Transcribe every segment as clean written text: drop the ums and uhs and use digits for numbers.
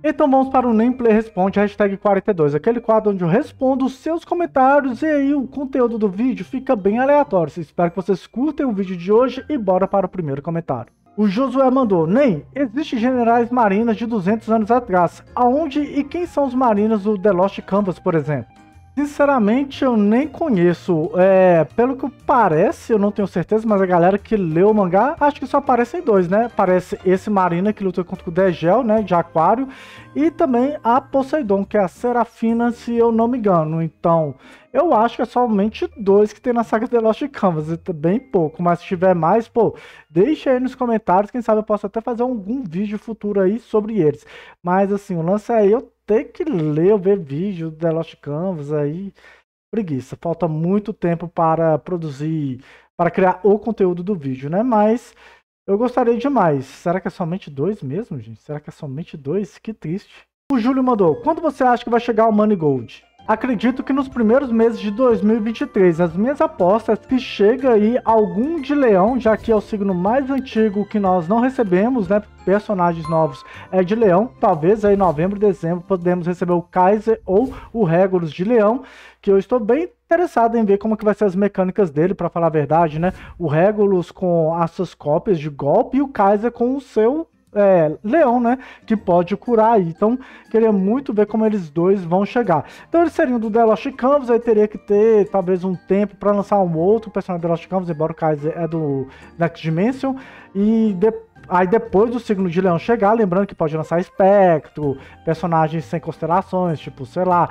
Então vamos para o Nem Play Responde, hashtag 42, aquele quadro onde eu respondo os seus comentários e aí o conteúdo do vídeo fica bem aleatório. Espero que vocês curtem o vídeo de hoje e bora para o primeiro comentário. O Josué mandou: Nem, existe generais marinas de 200 anos atrás. Aonde e quem são os marinas do The Lost Canvas, por exemplo? Sinceramente, eu nem conheço. Pelo que parece, eu não tenho certeza, mas a galera que leu o mangá, acho que só aparecem dois, né? Aparece esse Marina que luta contra o Degel, né? De Aquário, e também a Poseidon, que é a Serafina, se eu não me engano. Então, eu acho que é somente dois que tem na saga The Lost Canvas, bem pouco. Mas se tiver mais, pô, deixa aí nos comentários, quem sabe eu posso até fazer algum vídeo futuro aí sobre eles. Mas assim, o lance aí eu ter que ler ou ver vídeo do The Lost Canvas aí, preguiça. Falta muito tempo para produzir, para criar o conteúdo do vídeo, né? Mas eu gostaria demais. Será que é somente dois mesmo, gente? Será que é somente dois? Que triste. O Júlio mandou: quando você acha que vai chegar o Money Gold? Acredito que nos primeiros meses de 2023. As minhas apostas é que chega aí algum de Leão, já que é o signo mais antigo que nós não recebemos, né? Personagens novos é de Leão. Talvez aí em novembro, dezembro podemos receber o Kaiser ou o Regulus de Leão, que eu estou bem interessado em ver como que vai ser as mecânicas dele, para falar a verdade, né? O Regulus com as suas cópias de golpe e o Kaiser com o seu leão, né, que pode curar aí. Então, queria muito ver como eles dois vão chegar. Então, eles seriam do The Lost Canvas, aí teria que ter, talvez, um tempo para lançar um outro personagem do The Lost Canvas, embora o Kaiser é do Next Dimension, e aí depois do signo de leão chegar, lembrando que pode lançar espectro, personagens sem constelações, tipo, sei lá,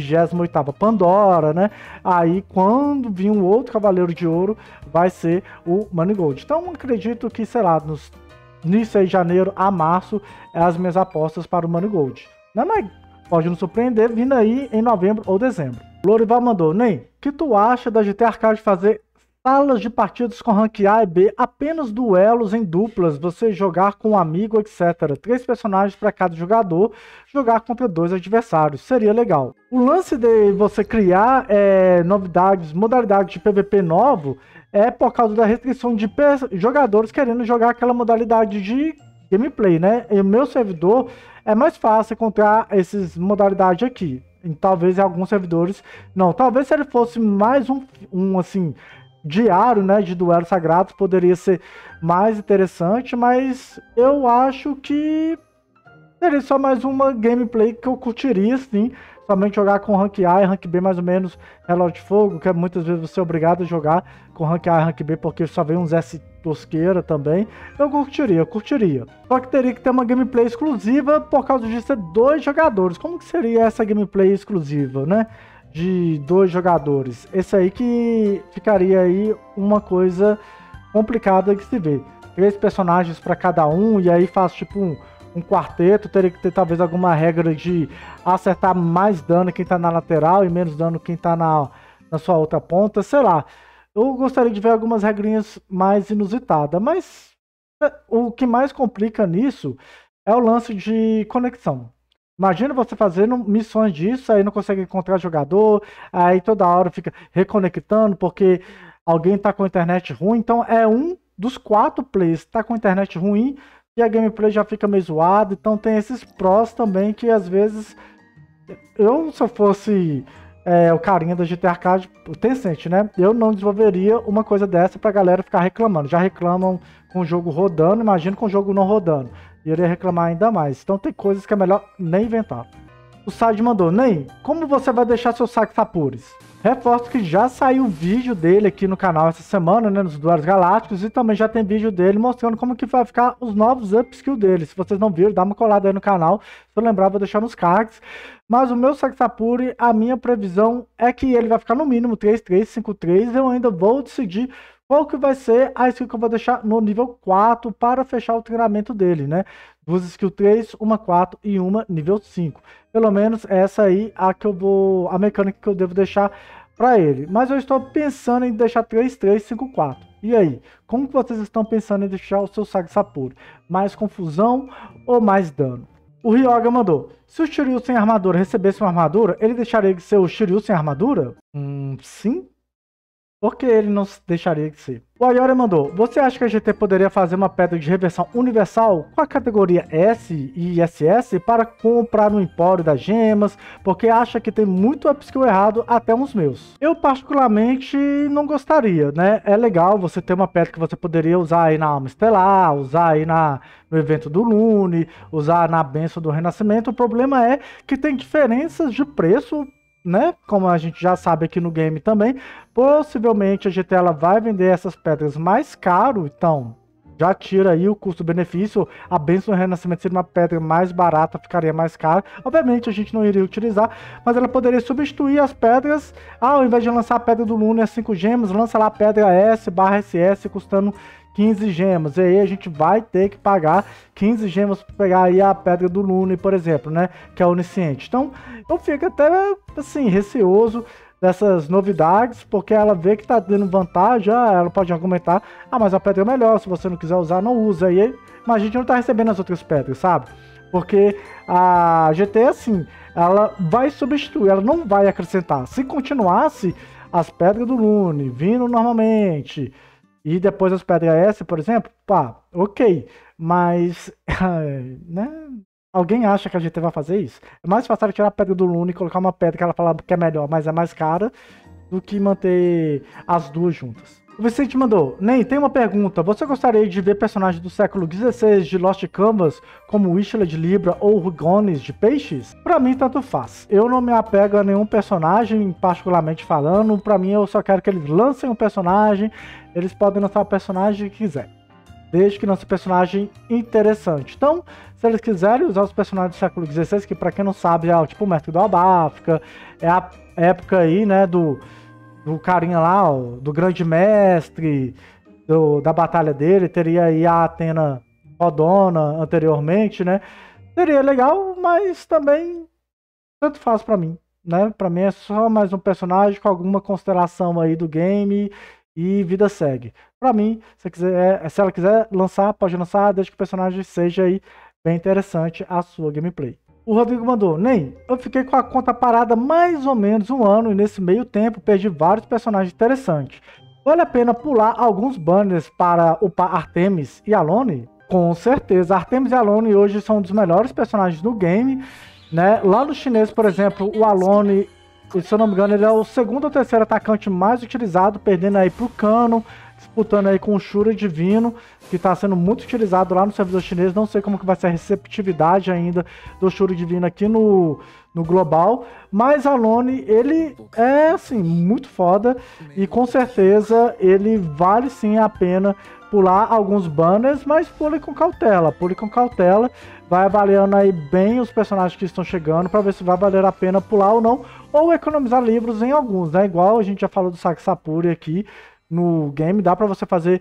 28ª Pandora, né? Aí quando vir um outro Cavaleiro de Ouro, vai ser o Money Gold. Então acredito que, sei lá, nisso aí, janeiro a março, é as minhas apostas para o Money Gold. Não, mas pode nos surpreender vindo aí em novembro ou dezembro. Lorival mandou: Nem, o que tu acha da GT Arcade fazer salas de partidas com rank A e B, apenas duelos em duplas, você jogar com um amigo, etc. 3 personagens para cada jogador, jogar contra 2 adversários, seria legal. O lance de você criar novidades, modalidades de PVP novo, é por causa da restrição de jogadores querendo jogar aquela modalidade de gameplay, né? E o meu servidor é mais fácil encontrar essas modalidades aqui. E talvez em alguns servidores não. Talvez se ele fosse mais um assim diário, né, de duelos sagrados, poderia ser mais interessante, mas eu acho que seria só mais uma gameplay que eu curtiria, sim. Somente jogar com rank A e rank B, mais ou menos, relógio de fogo, que muitas vezes você é obrigado a jogar com rank A e rank B, porque só vem uns S tosqueira também. Eu curtiria. Só que teria que ter uma gameplay exclusiva por causa de ser 2 jogadores. Como que seria essa gameplay exclusiva, né? De 2 jogadores. Esse aí que ficaria aí uma coisa complicada de se ver. 3 personagens para cada um, e aí faz tipo um quarteto. Teria que ter talvez alguma regra de acertar mais dano quem tá na lateral e menos dano quem tá na sua outra ponta, sei lá. Eu gostaria de ver algumas regrinhas mais inusitadas, mas o que mais complica nisso é o lance de conexão. Imagina você fazendo missões disso, aí não consegue encontrar jogador, aí toda hora fica reconectando porque alguém tá com a internet ruim. Então é um dos 4 players que tá com a internet ruim e a gameplay já fica meio zoada. Então tem esses prós também que às vezes se eu fosse o carinha da GT Arcade, o Tencent, né? Eu não desenvolveria uma coisa dessa pra galera ficar reclamando. Já reclamam com o jogo rodando, imagina com o jogo não rodando. E iria reclamar ainda mais. Então tem coisas que é melhor nem inventar. O Side mandou: Nem, como você vai deixar seu saque Sapures? Reforço que já saiu o vídeo dele aqui no canal essa semana, né, nos Duelos Galácticos, e também já tem vídeo dele mostrando como que vai ficar os novos upskills dele. Se vocês não viram, dá uma colada aí no canal. Se eu lembrar, vou deixar nos cards. Mas o meu saque Sapuri, a minha previsão é que ele vai ficar no mínimo 3-3, 5-3. Eu ainda vou decidir qual que vai ser a skill que eu vou deixar no nível 4 para fechar o treinamento dele, né? 2 skill 3, uma 4 e uma nível 5. Pelo menos essa aí a mecânica que eu devo deixar para ele. Mas eu estou pensando em deixar 3-3, 5-4. E aí, como que vocês estão pensando em deixar o seu Saga Sapuri? Mais confusão ou mais dano? O Ryoga mandou: se o Shiryu sem armadura recebesse uma armadura, ele deixaria de ser o Shiryu sem armadura? Sim. Porque ele não deixaria de ser. O Ayori mandou: você acha que a GT poderia fazer uma pedra de reversão universal com a categoria S e SS para comprar no Empório das Gemas? Porque acha que tem muito upskill errado, até uns meus. Eu particularmente não gostaria, né? É legal você ter uma pedra que você poderia usar aí na Alma Estelar, usar aí no evento do Lune, usar na Benção do Renascimento. O problema é que tem diferenças de preço, né? Como a gente já sabe aqui no game também, possivelmente a GT ela vai vender essas pedras mais caro, então já tira aí o custo-benefício. A Bênção do Renascimento seria uma pedra mais barata, ficaria mais cara. Obviamente a gente não iria utilizar, mas ela poderia substituir as pedras. Ao invés de lançar a pedra do Lune a 5 gemas, lança lá a pedra S/SS custando 15 gemas, e aí a gente vai ter que pagar 15 gemas para pegar aí a pedra do Lune, por exemplo, né, que é onisciente. Então, eu fico até, assim, receoso dessas novidades, porque ela vê que tá dando vantagem, ela pode argumentar, mas a pedra é melhor, se você não quiser usar, não usa, e aí, mas a gente não tá recebendo as outras pedras, sabe? Porque a GT, assim, ela vai substituir, ela não vai acrescentar. Se continuasse as pedras do Lune vindo normalmente, e depois as pedras S, por exemplo, pá, ok. Mas, né? Alguém acha que a gente vai fazer isso? É mais fácil tirar a pedra do Lune e colocar uma pedra que ela fala que é melhor, mas é mais cara, do que manter as duas juntas. O Vicente mandou: Ney, tem uma pergunta. Você gostaria de ver personagens do século XVI de Lost Canvas, como Whistler de Libra ou Rugones de Peixes? Pra mim, tanto faz. Eu não me apego a nenhum personagem, particularmente falando. Pra mim, eu só quero que eles lancem um personagem. Eles podem lançar o personagem que quiser, desde que lance um personagem interessante. Então, se eles quiserem usar os personagens do século XVI, que pra quem não sabe é tipo o Mestre do Abáfrica, é a época aí, né, do carinha lá, ó, do grande mestre, da batalha dele, teria aí a Athena Rodona anteriormente, né? Seria legal, mas também tanto faz pra mim, né? Pra mim é só mais um personagem com alguma constelação aí do game e vida segue. Pra mim, se ela quiser lançar, pode lançar, desde que o personagem seja aí bem interessante a sua gameplay. O Rodrigo mandou: Ney, eu fiquei com a conta parada mais ou menos um ano e nesse meio tempo perdi vários personagens interessantes. Vale a pena pular alguns banners para upar Artemis e Alone? Com certeza, Artemis e Alone hoje são um dos melhores personagens do game, né? Lá no chinês, por exemplo, o Alone, se eu não me engano, ele é o segundo ou terceiro atacante mais utilizado, perdendo aí pro Canon, disputando aí com o Shura Divino, que está sendo muito utilizado lá no servidor chinês. Não sei como que vai ser a receptividade ainda do Shura Divino aqui no global, mas Alone, ele é, assim, muito foda, e com certeza ele vale sim a pena pular alguns banners, mas pule com cautela, vai avaliando aí bem os personagens que estão chegando, para ver se vai valer a pena pular ou não, ou economizar livros em alguns, né, igual a gente já falou do Saxapuri aqui, no game, dá pra você fazer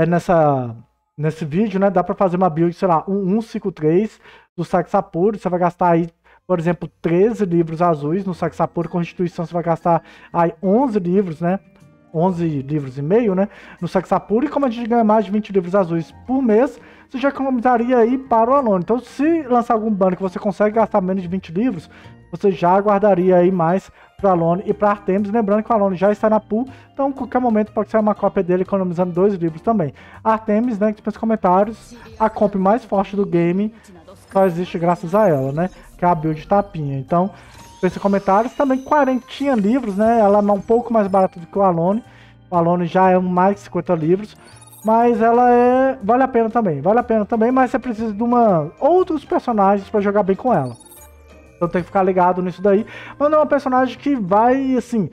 nesse vídeo, né? Dá pra fazer uma build, sei lá, 153 do Saxapuri. Você vai gastar aí, por exemplo, 13 livros azuis no Saxapuri. Com restituição você vai gastar aí 11 livros, né? 11 livros e meio, né? No Saxapuri. E como a gente ganha mais de 20 livros azuis por mês, você já economizaria aí para o Alone. Então, se lançar algum banner que você consegue gastar menos de 20 livros, você já guardaria aí mais para Alone e para Artemis. Lembrando que o Alone já está na pool, então a qualquer momento pode sair uma cópia dele, economizando 2 livros também. Artemis, né, que nos comentários, a comp mais forte do game só existe graças a ela, né, que é a build tapinha. Então, pense em comentários, também 40 livros, né, ela é um pouco mais barata do que o Alone já é mais de 50 livros, mas ela vale a pena também, mas você precisa de outros personagens para jogar bem com ela. Então tem que ficar ligado nisso daí. Mas não é um personagem que vai, assim,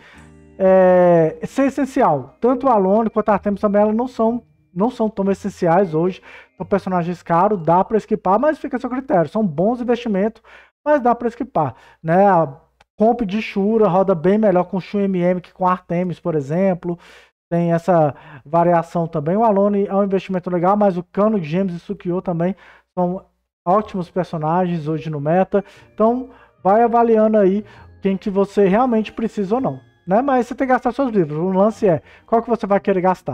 ser essencial. Tanto o Alone quanto a Artemis também, elas não são tão essenciais hoje. São personagens caros, dá para esquipar, mas fica a seu critério. São bons investimentos, mas dá para esquipar, né? A comp de Shura roda bem melhor com Shu MM que com Artemis, por exemplo. Tem essa variação também. O Alone é um investimento legal, mas o Kano, Gems e Sukyo também são ótimos personagens hoje no meta. Então, vai avaliando aí quem que você realmente precisa ou não, né? Mas você tem que gastar seus livros. O lance é qual que você vai querer gastar.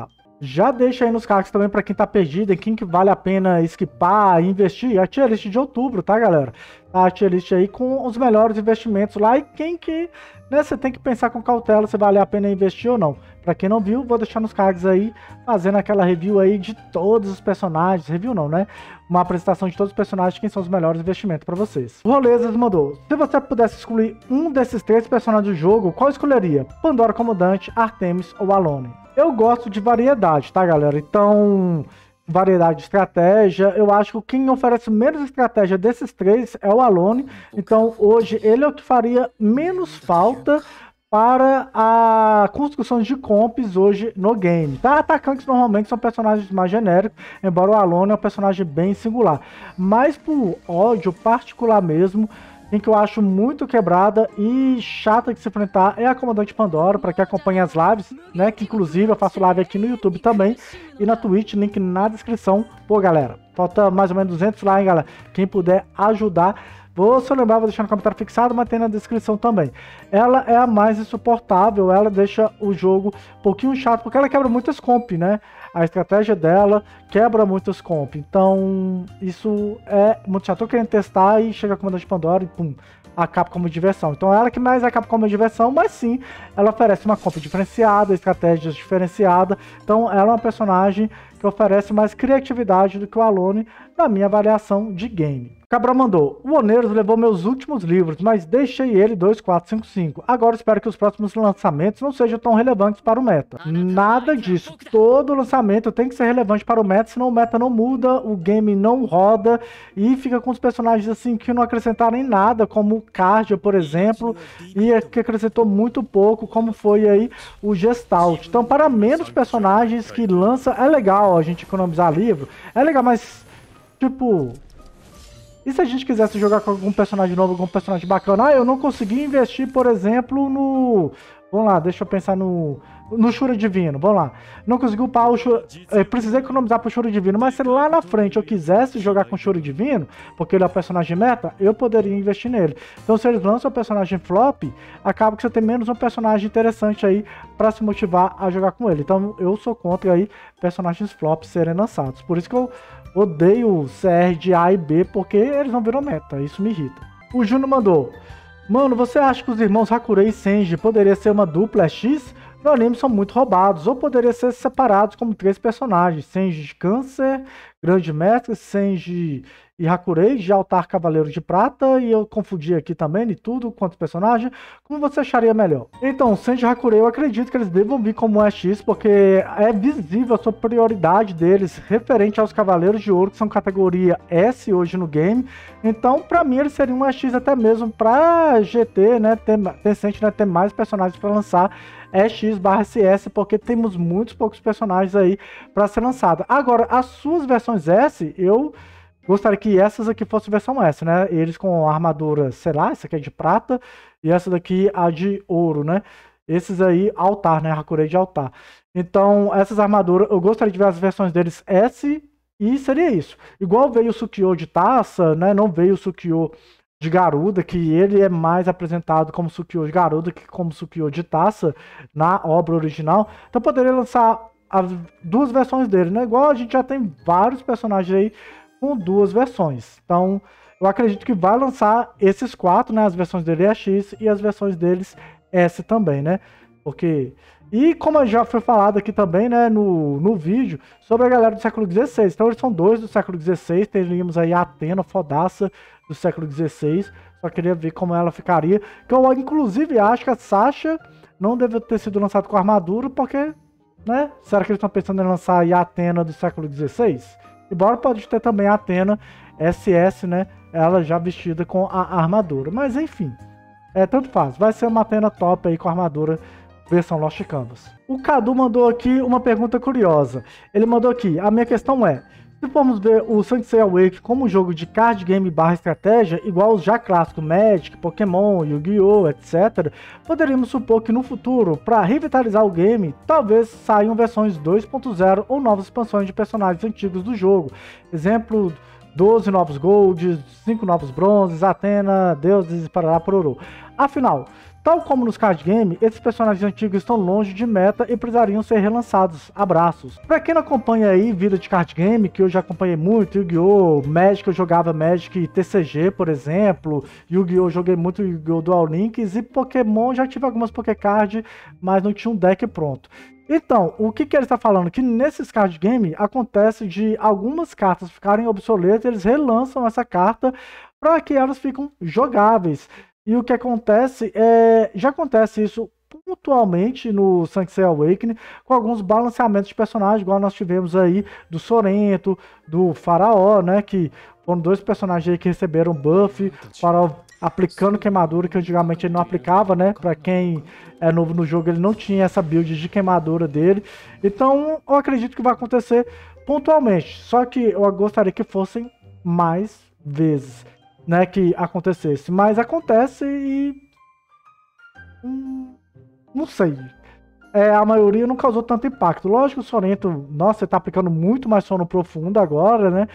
Já deixa aí nos cards também para quem tá perdido, em quem que vale a pena esquipar, investir. A tier list de outubro, tá, galera? A tier list aí com os melhores investimentos lá e quem que, né, você tem que pensar com cautela se vale a pena investir ou não. Para quem não viu, vou deixar nos cards aí, fazendo aquela review aí de todos os personagens. Review não, né? Uma apresentação de todos os personagens, quem são os melhores investimentos para vocês. O Rolezas mandou: se você pudesse escolher um desses 3 personagens do jogo, qual escolheria? Pandora Comandante, Artemis ou Alone? Eu gosto de variedade, tá, galera? Então, variedade de estratégia. Eu acho que quem oferece menos estratégia desses 3 é o Alone. Então, hoje, ele é o que faria menos falta para a construção de comps hoje no game, tá? Atacantes normalmente são personagens mais genéricos, embora o Alone é um personagem bem singular. Mas por ódio particular mesmo, em que eu acho muito quebrada e chata de se enfrentar é a Comandante Pandora, para quem acompanha as lives, né? Que inclusive eu faço live aqui no YouTube também e na Twitch, link na descrição. Pô, galera, falta mais ou menos 200 lá, hein, galera? Quem puder ajudar, se eu lembrar, vou deixar no comentário fixado, mas tem na descrição também. Ela é a mais insuportável, ela deixa o jogo um pouquinho chato, porque ela quebra muitas comp, né? A estratégia dela quebra muitas comp. Então, isso é muito chato. Tô querendo testar e chega a Comandante Pandora e pum, acaba como diversão. Então, ela que mais acaba como diversão, mas sim, ela oferece uma comp diferenciada, estratégias diferenciadas. Então, ela é uma personagem que oferece mais criatividade do que o Alone, na minha avaliação de game. Cabral mandou: o Oneiros levou meus últimos livros, mas deixei ele 2455. Agora espero que os próximos lançamentos não sejam tão relevantes para o meta. Nada disso. Todo lançamento tem que ser relevante para o meta, senão o meta não muda, o game não roda e fica com os personagens assim que não acrescentaram em nada, como o Cardia, por exemplo, e que acrescentou muito pouco, como foi aí o Gestalt. Então, para menos personagens que lança, é legal a gente economizar livro, é legal, mas tipo, e se a gente quisesse jogar com algum personagem novo, algum personagem bacana? Ah, eu não consegui investir, por exemplo, no... Vamos lá, deixa eu pensar no Shura Divino, vamos lá. Não consegui upar o Shura... precisei economizar pro Shura Divino, mas se lá na frente eu quisesse jogar com o Shura Divino, porque ele é o personagem meta, eu poderia investir nele. Então, se eles lançam o personagem flop, acaba que você tem menos um personagem interessante aí pra se motivar a jogar com ele. Então, eu sou contra aí personagens flop serem lançados. Por isso que eu odeio CR de A e B, porque eles não viram meta, isso me irrita. O Júnior mandou: mano, você acha que os irmãos Hakurei e Senji poderia ser uma dupla X? No anime são muito roubados, ou poderia ser separados como 3 personagens: Senji de Câncer, Grande Mestre, Senji e Hakurei de Altar Cavaleiro de Prata, e eu confundi aqui também de tudo quanto personagem. Como você acharia melhor? Então, Senji e Hakurei, eu acredito que eles devam vir como X, porque é visível a superioridade deles referente aos Cavaleiros de Ouro, que são categoria S hoje no game. Então, pra mim, eles seriam um X até mesmo pra GT, né, Tencent, né, ter mais personagens pra lançar X/SS, porque temos muitos poucos personagens aí pra ser lançado. Agora, as suas versões S, eu gostaria que essas aqui fossem versão S, né? Eles com armadura, sei lá, essa aqui é de prata e essa daqui a de ouro, né? Esses aí, altar, né? Hakurei de altar. Então, essas armaduras, eu gostaria de ver as versões deles S e seria isso. Igual veio o Sukiyô de taça, né? Não veio o Sukiyô de Garuda, que ele é mais apresentado como Sukiyô de Garuda que como Sukiyô de taça na obra original. Então, poderia lançar as 2 versões dele, né? Igual a gente já tem vários personagens aí com 2 versões. Então, eu acredito que vai lançar esses 4, né? As versões dele é X e as versões deles S também, né? Porque... E como já foi falado aqui também, né, no vídeo, sobre a galera do século XVI. Então, eles são 2 do século XVI. Teríamos aí a Athena, fodaça do século XVI. Só queria ver como ela ficaria. Que eu, inclusive, acho que a Sasha não deve ter sido lançada com armadura, porque, né? Será que eles estão pensando em lançar aí a Athena do século XVI? Embora pode ter também a Athena SS, né? Ela já vestida com a armadura. Mas enfim, tanto faz. Vai ser uma Athena top aí com a armadura versão Lost Canvas. O Cadu mandou aqui uma pergunta curiosa. Ele mandou aqui: a minha questão é, se formos ver o Saint Awake como um jogo de card game / estratégia, igual os já clássicos Magic, Pokémon, Yu-Gi-Oh!, etc., poderíamos supor que no futuro, para revitalizar o game, talvez saiam versões 2.0 ou novas expansões de personagens antigos do jogo. Exemplo, 12 novos Golds, 5 novos Bronzes, Athena, Deuses e Parará Pororô. Afinal, Tal como nos card game, esses personagens antigos estão longe de meta e precisariam ser relançados. Abraços. Pra quem não acompanha aí vida de card game, que eu já acompanhei muito, Yu-Gi-Oh!, Magic, eu jogava Magic TCG, por exemplo, Yu-Gi-Oh! Joguei muito Yu-Gi-Oh! Dual Links, e Pokémon já tive algumas Pokécard, mas não tinha um deck pronto. Então, o que ele está falando? Que nesses card game acontece de algumas cartas ficarem obsoletas, eles relançam essa carta para que elas fiquem jogáveis. E o que acontece já acontece isso pontualmente no Sanctuary Awakening, com alguns balanceamentos de personagens, igual nós tivemos aí do Sorrento, do Faraó, né, que foram dois personagens aí que receberam buff, Faraó aplicando queimadura, que antigamente ele não aplicava, né, pra quem é novo no jogo, ele não tinha essa build de queimadura dele. Então, eu acredito que vai acontecer pontualmente, só que eu gostaria que fossem mais vezes, né, que acontecesse, mas acontece e não sei, a maioria não causou tanto impacto. Lógico, o Sorrento, nossa, você tá aplicando muito mais sono profundo agora, né,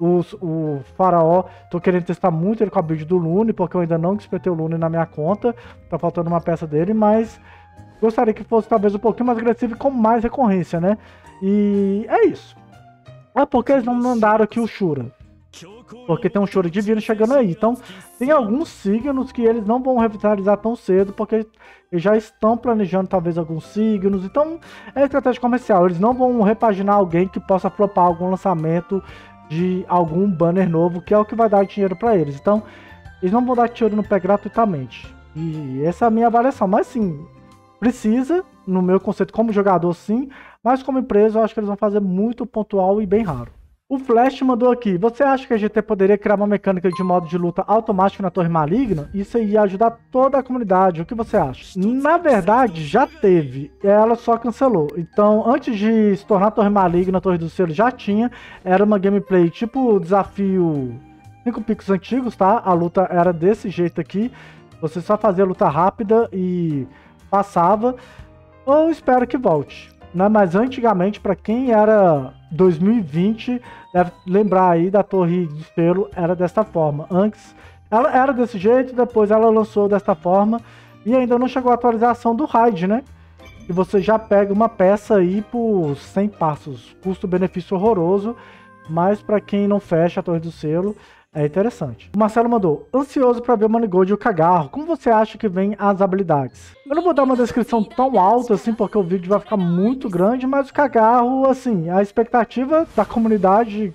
o Faraó, tô querendo testar muito ele com a build do Lune, porque eu ainda não despetei o Lune na minha conta, tá faltando uma peça dele, mas gostaria que fosse talvez um pouquinho mais agressivo e com mais recorrência, né, e é isso. É porque eles não mandaram aqui o Shura, porque tem um Shura divino chegando aí. Então, tem alguns signos que eles não vão revitalizar tão cedo, porque eles já estão planejando talvez alguns signos. Então, é estratégia comercial. Eles não vão repaginar alguém que possa flopar algum lançamento de algum banner novo, que é o que vai dar dinheiro para eles. Então, eles não vão dar dinheiro no pé gratuitamente. E essa é a minha avaliação. Mas sim, precisa, no meu conceito como jogador sim, mas como empresa eu acho que eles vão fazer muito pontual e bem raro. O Flash mandou aqui: você acha que a GT poderia criar uma mecânica de modo de luta automático na Torre Maligna? Isso ia ajudar toda a comunidade. O que você acha? Na verdade, já teve. Ela só cancelou. Então, antes de se tornar Torre Maligna, Torre do Selo já tinha. Era uma gameplay tipo desafio 5 picos antigos, tá? A luta era desse jeito aqui. Você só fazia luta rápida e passava. Eu espero que volte, né? Mas antigamente, para quem era 2020, deve lembrar aí da Torre do Selo, era desta forma. Antes ela era desse jeito, depois ela lançou desta forma, e ainda não chegou a atualização do raid, né? E você já pega uma peça aí por 100 passos, custo-benefício horroroso, mas para quem não fecha a Torre do Selo, é interessante. O Marcelo mandou: ansioso para ver o Manigold e o Cagarro. Como você acha que vem as habilidades? Eu não vou dar uma descrição tão alta assim, porque o vídeo vai ficar muito grande, mas o Cagarro, assim, a expectativa da comunidade,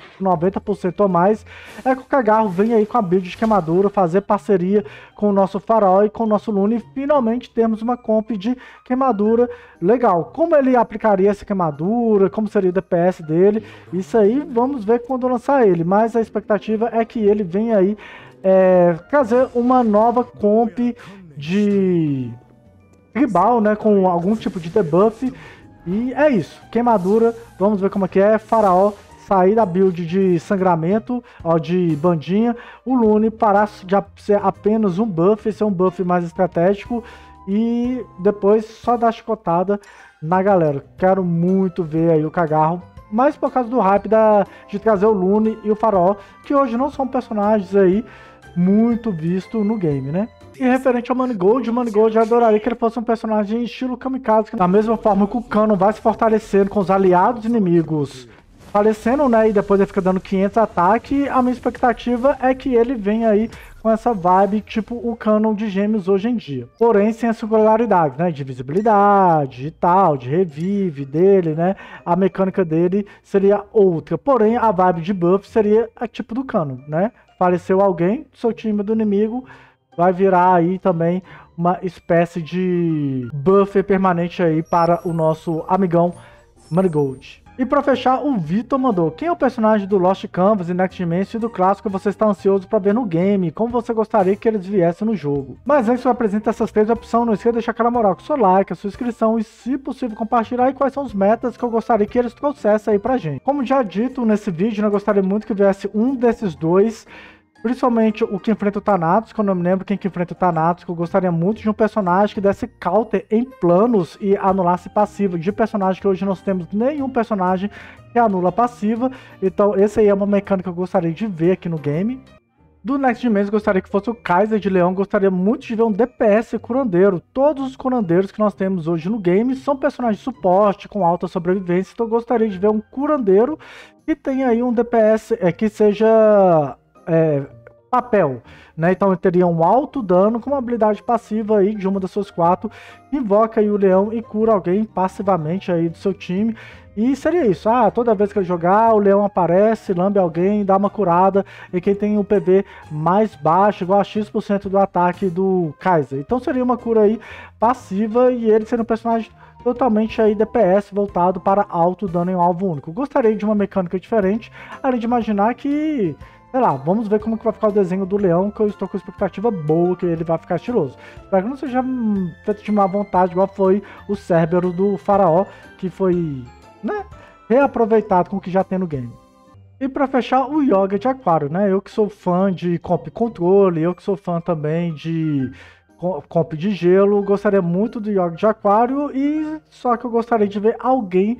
90% ou mais, é que o Cagarro venha aí com a build de queimadura, fazer parceria com o nosso Faraó e com o nosso Lune, e finalmente termos uma comp de queimadura legal. Como ele aplicaria essa queimadura, como seria o DPS dele, isso aí vamos ver quando lançar ele, mas a expectativa é que ele venha aí trazer uma nova comp de tribal, né, com algum tipo de debuff, e é isso, queimadura, vamos ver como é que é. Faraó sair da build de sangramento, ó, de bandinha, o Lune parar de ser apenas um buff, ser um buff mais estratégico, e depois só dar chicotada na galera. Quero muito ver aí o Cagarro, mas por causa do hype de trazer o Lune e o Faraó, que hoje não são personagens aí muito vistos no game, né? E referente ao Manigold, o Manigold eu adoraria que ele fosse um personagem estilo Kamikaze, da mesma forma que o Canon vai se fortalecendo com os aliados inimigos falecendo, né, e depois ele fica dando 500 ataques, a minha expectativa é que ele venha aí com essa vibe tipo o Canon de Gêmeos hoje em dia. Porém, sem a singularidade, né, de visibilidade e tal, de revive dele, né, a mecânica dele seria outra. Porém, a vibe de buff seria a tipo do Canon, né, faleceu alguém, seu time do inimigo vai virar aí também uma espécie de buff permanente aí para o nosso amigão Manigold. E pra fechar, o Vitor mandou: quem é o personagem do Lost Canvas e Next Dimension e do clássico que você está ansioso para ver no game? Como você gostaria que eles viessem no jogo? Mas antes eu apresento essas 3 opções, não esqueça de deixar aquela moral com o seu like, a sua inscrição e, se possível, compartilhar aí quais são os metas que eu gostaria que eles trouxessem aí pra gente. Como já dito nesse vídeo, eu gostaria muito que viesse um desses dois, principalmente o que enfrenta o Thanatos, que eu não me lembro quem que enfrenta o Thanatos, que eu gostaria muito de um personagem que desse counter em planos e anulasse passiva, de personagem que hoje nós temos nenhum personagem que anula passiva. Então esse aí é uma mecânica que eu gostaria de ver aqui no game. Do Next Dimensions, gostaria que fosse o Kaiser de Leão. Gostaria muito de ver um DPS curandeiro. Todos os curandeiros que nós temos hoje no game são personagens de suporte com alta sobrevivência. Então gostaria de ver um curandeiro que tenha aí um DPS que seja papel, né? Então ele teria um alto dano com uma habilidade passiva aí de uma das suas 4. Invoca aí o leão e cura alguém passivamente aí do seu time. E seria isso, toda vez que ele jogar, o leão aparece, lambe alguém, dá uma curada, e quem tem o PV mais baixo, igual a X% do ataque do Kaiser. Então seria uma cura aí passiva, e ele seria um personagem totalmente aí DPS, voltado para alto dano em um alvo único. Gostaria de uma mecânica diferente, além de imaginar que, sei lá, vamos ver como que vai ficar o desenho do leão, que eu estou com expectativa boa, que ele vai ficar estiloso. Espero que não seja feito de má vontade, igual foi o Cérbero do Faraó, que foi, né, reaproveitado com o que já tem no game. E para fechar, o Yoga de Aquário, né? Eu que sou fã de comp controle, eu que sou fã também de comp de gelo, gostaria muito do Yoga de Aquário, e só que eu gostaria de ver alguém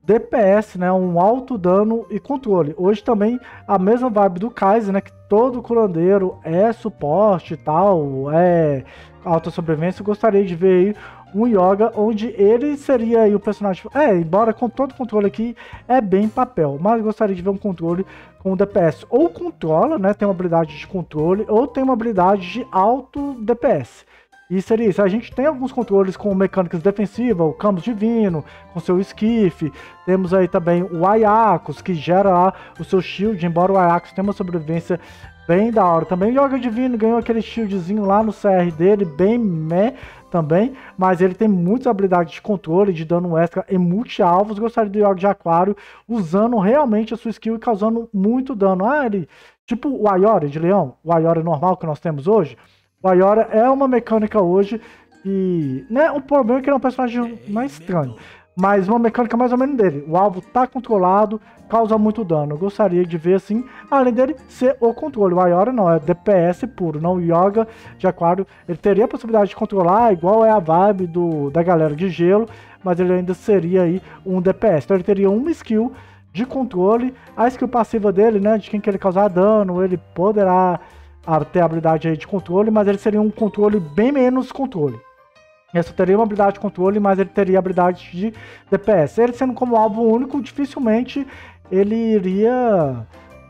DPS, né, um alto dano e controle. Hoje também a mesma vibe do Kaiser, né, que todo curandeiro é suporte e tal, é alta sobrevivência. Eu gostaria de ver aí um Yoga onde ele seria aí o personagem, embora com todo controle aqui é bem papel, mas gostaria de ver um controle com o DPS, ou controla, né, tem uma habilidade de controle, ou tem uma habilidade de alto DPS. E seria isso, a gente tem alguns controles com mecânicas defensivas, o Camus Divino, com seu esquife, temos aí também o Ayakos, que gera lá o seu shield, embora o Ayakos tenha uma sobrevivência bem da hora. Também o Yoga Divino ganhou aquele shieldzinho lá no CR dele, bem meh também, mas ele tem muitas habilidades de controle, de dano extra em multi-alvos. Gostaria do Yoga de Aquário usando realmente a sua skill e causando muito dano. Ele, tipo o Ayora de Leão, o Ayora normal que nós temos hoje. O Ayora é uma mecânica hoje que, né, o problema é que ele é um personagem mais estranho, mas uma mecânica mais ou menos dele. O alvo tá controlado, causa muito dano. Eu gostaria de ver assim, além dele ser o controle. O Ayora não, é DPS puro, não. O Yoga de Aquário, ele teria a possibilidade de controlar, igual é a vibe da galera de gelo, mas ele ainda seria aí um DPS. Então ele teria uma skill de controle, a skill passiva dele, né, de quem quer causar dano, ele poderá ter a habilidade aí de controle, mas ele seria um controle bem menos controle. Ele só teria uma habilidade de controle, mas ele teria a habilidade de DPS. Ele sendo como alvo único, dificilmente ele iria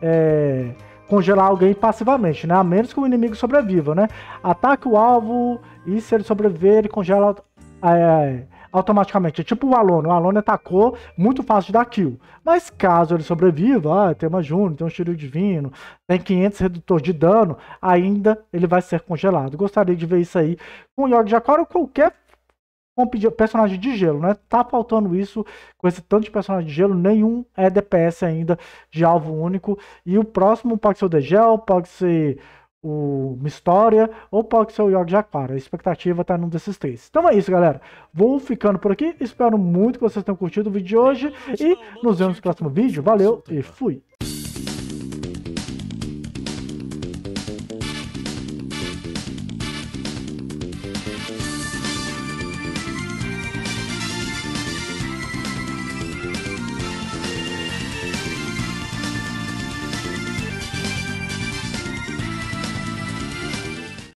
congelar alguém passivamente, né? A menos que o inimigo sobreviva, né? Ataque o alvo e se ele sobreviver, ele congela automaticamente. É tipo o Alone. O Alone atacou, muito fácil de dar kill. Mas caso ele sobreviva, tem uma Juno, tem um Shiryu Divino, tem 500 redutor de dano, ainda ele vai ser congelado. Gostaria de ver isso aí com o Yoga de Aquário ou qualquer personagem de gelo, né? Tá faltando isso com esse tanto de personagem de gelo, nenhum é DPS ainda de alvo único. E o próximo pode ser o Degel, pode ser o Mistória, ou pode ser o Yoga de Aquário. A expectativa tá num desses três. Então é isso, galera. Vou ficando por aqui. Espero muito que vocês tenham curtido o vídeo de hoje. E nos vemos no próximo vídeo. Valeu e fui!